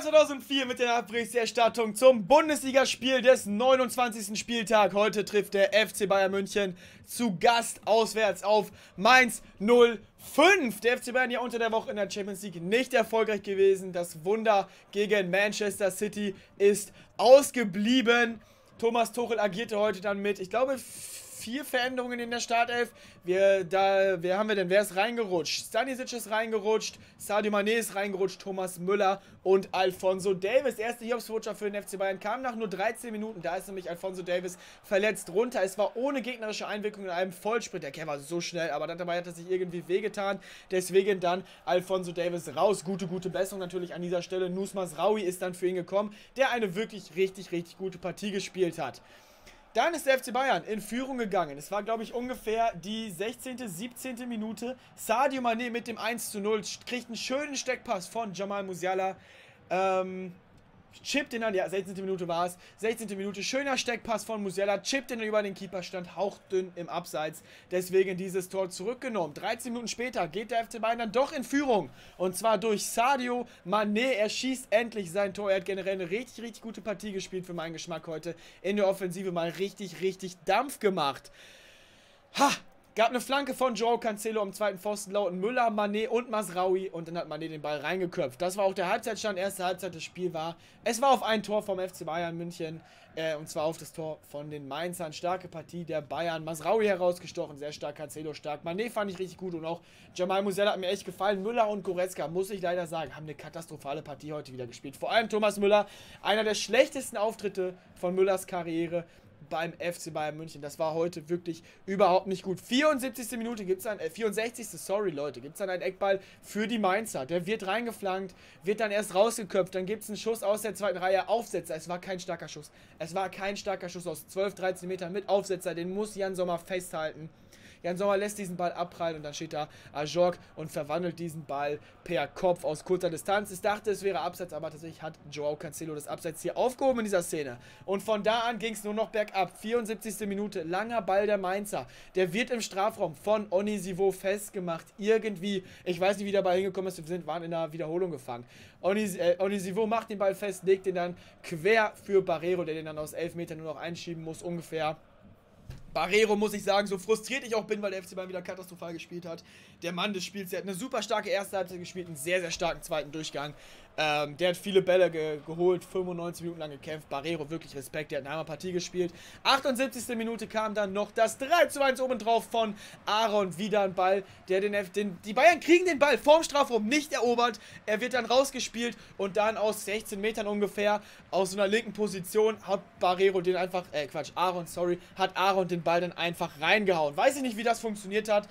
2004 mit der Nachberichterstattung zum Bundesligaspiel des 29. Spieltags. Heute trifft der FC Bayern München zu Gast auswärts auf Mainz 05. Der FC Bayern ja unter der Woche in der Champions League nicht erfolgreich gewesen. Das Wunder gegen Manchester City ist ausgeblieben. Thomas Tuchel agierte heute dann mit, ich glaube, 4 Veränderungen in der Startelf. Wer haben wir denn? Wer ist reingerutscht? Stanisic ist reingerutscht, Sadio Mané ist reingerutscht, Thomas Müller und Alphonso Davies. Erste Hiobsbotschaft für den FC Bayern kam nach nur 13 Minuten. Da ist nämlich Alphonso Davies verletzt runter. Es war ohne gegnerische Einwirkung in einem Vollsprint. Der Kerl war so schnell, aber dabei hat er sich irgendwie wehgetan. Deswegen dann Alphonso Davies raus. Gute Besserung natürlich an dieser Stelle. Noussair Mazraoui ist dann für ihn gekommen, der eine wirklich richtig gute Partie gespielt hat. Dann ist der FC Bayern in Führung gegangen. Es war, glaube ich, ungefähr die 16., 17. Minute. Sadio Mané mit dem 1:0 kriegt einen schönen Steckpass von Jamal Musiala. Chippt den dann, ja, 16. Minute war es. 16. Minute, schöner Steckpass von Musiala. Chippt den über den Keeper, stand hauchdünn im Abseits. Deswegen dieses Tor zurückgenommen. 13 Minuten später geht der FC Bayern dann doch in Führung. Und zwar durch Sadio Mané. Er schießt endlich sein Tor. Er hat generell eine richtig gute Partie gespielt für meinen Geschmack heute. In der Offensive mal richtig Dampf gemacht. Ha! Gab eine Flanke von Joao Cancelo am zweiten Pfosten, lauten Müller, Mané und Mazraoui und dann hat Mané den Ball reingeköpft. Das war auch der Halbzeitstand, erste Halbzeit des Spiels war. Es war auf ein Tor vom FC Bayern München und zwar auf das Tor von den Mainzern. Starke Partie der Bayern, Mazraoui herausgestochen, sehr stark, Cancelo stark. Mané fand ich richtig gut und auch Jamal Musiala hat mir echt gefallen. Müller und Goretzka, muss ich leider sagen, haben eine katastrophale Partie heute wieder gespielt. Vor allem Thomas Müller, einer der schlechtesten Auftritte von Müllers Karriere beim FC Bayern München. Das war heute wirklich überhaupt nicht gut. 74. Minute gibt es dann, 64. Sorry Leute, gibt es dann einen Eckball für die Mainzer. Der wird reingeflankt, wird dann erst rausgeköpft, dann gibt es einen Schuss aus der zweiten Reihe, Aufsetzer. Es war kein starker Schuss. Es war kein starker Schuss aus 12, 13 Metern mit Aufsetzer. Den muss Jan Sommer festhalten. Jan Sommer lässt diesen Ball abprallen und dann steht da Ajorg und verwandelt diesen Ball per Kopf aus kurzer Distanz. Ich dachte, es wäre Abseits, aber tatsächlich hat Joao Cancelo das Abseits hier aufgehoben in dieser Szene. Und von da an ging es nur noch bergab. 74. Minute, langer Ball der Mainzer. Der wird im Strafraum von Onisivo festgemacht. Irgendwie, ich weiß nicht, wie der Ball hingekommen ist, wir waren in der Wiederholung gefangen. Onisivo macht den Ball fest, legt den dann quer für Barreiro, der den dann aus 11 Metern nur noch einschieben muss, ungefähr. Barreiro, muss ich sagen, so frustriert ich auch bin, weil der FC Bayern wieder katastrophal gespielt hat. Der Mann des Spiels, der hat eine super starke erste Halbzeit gespielt, einen sehr starken zweiten Durchgang. Der hat viele Bälle geholt, 95 Minuten lang gekämpft. Barreiro, wirklich Respekt, der hat eine Hammerpartie gespielt. 78. Minute kam dann noch das 3:1 obendrauf von Aaron, wieder ein Ball, der die Bayern kriegen den Ball vorm Strafraum nicht erobert. Er wird dann rausgespielt und dann aus 16 Metern ungefähr, aus so einer linken Position, hat Barreiro den einfach, hat Aaron den Ball dann einfach reingehauen. Weiß ich nicht, wie das funktioniert hat.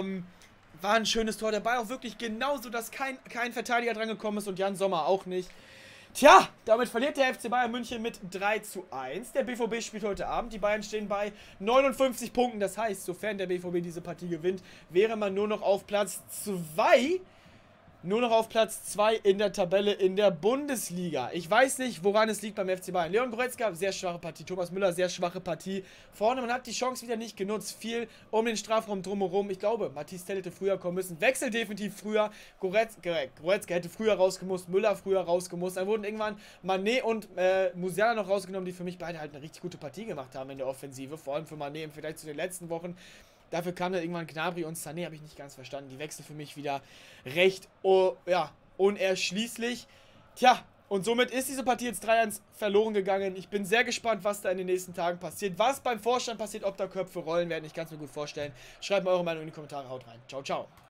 War ein schönes Tor. Der Ball auch wirklich genauso, dass kein Verteidiger dran gekommen ist und Jan Sommer auch nicht. Tja, damit verliert der FC Bayern München mit 3:1. Der BVB spielt heute Abend. Die Bayern stehen bei 59 Punkten. Das heißt, sofern der BVB diese Partie gewinnt, wäre man nur noch auf Platz 2. Nur noch auf Platz 2 in der Tabelle in der Bundesliga. Ich weiß nicht, woran es liegt beim FC Bayern. Leon Goretzka, sehr schwache Partie. Thomas Müller, sehr schwache Partie. Vorne, man hat die Chance wieder nicht genutzt. Viel um den Strafraum drumherum. Ich glaube, Mathys Tel hätte früher kommen müssen. Wechsel definitiv früher. Goretzka hätte früher rausgemusst. Müller früher rausgemusst. Dann wurden irgendwann Mané und Musiala noch rausgenommen, die für mich beide halt eine richtig gute Partie gemacht haben in der Offensive. Vor allem für Mané im Vergleich zu den letzten Wochen. Dafür kam dann irgendwann Gnabry und Sané, habe ich nicht ganz verstanden. Die Wechsel für mich wieder recht, unerschließlich. Tja, und somit ist diese Partie jetzt 3:1 verloren gegangen. Ich bin sehr gespannt, was da in den nächsten Tagen passiert. Was beim Vorstand passiert, ob da Köpfe rollen werden. Ich kann es mir gut vorstellen. Schreibt mal eure Meinung in die Kommentare. Haut rein. Ciao.